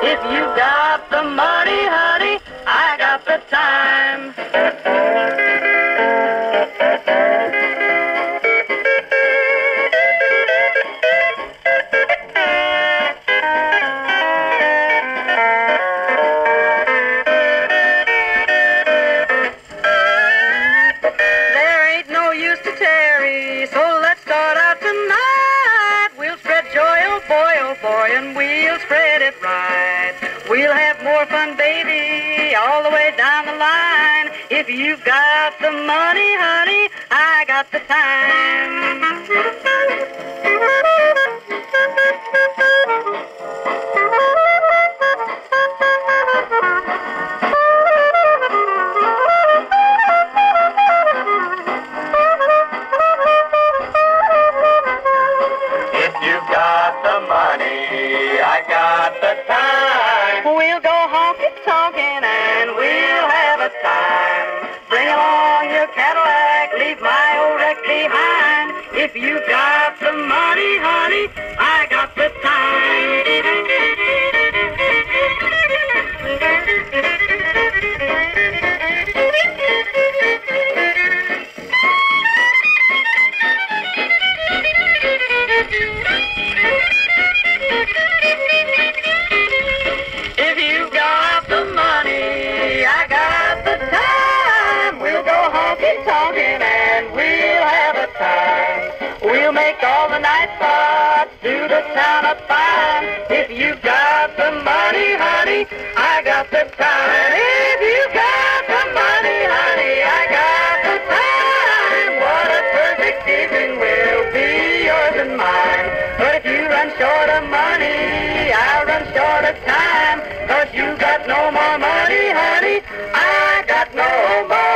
If you got the money, honey, I got the time. There ain't no use to tarry, so let's start out tonight. We'll spread joy, oh boy, and we'll spread it right. We'll have more fun, baby, all the way down the line. If you've got the money, honey, I got the time. If you've got the money, I got the time. We'll go honky-tonkin' and we'll have a time. Bring along your Cadillac, leave my old wreck behind. If you got the money, honey, I got the time. If you got the money, I got the time. We'll go honky-tonkin' and we'll have a time. We'll make all the night spots, do the town a fine. If you got the money, honey, I got the time. If you got the money, honey, I got the time. What a perfect evening will be yours and mine. But if you run short of money, I'll run short of time. 'Cause you got no more money, honey, I got no more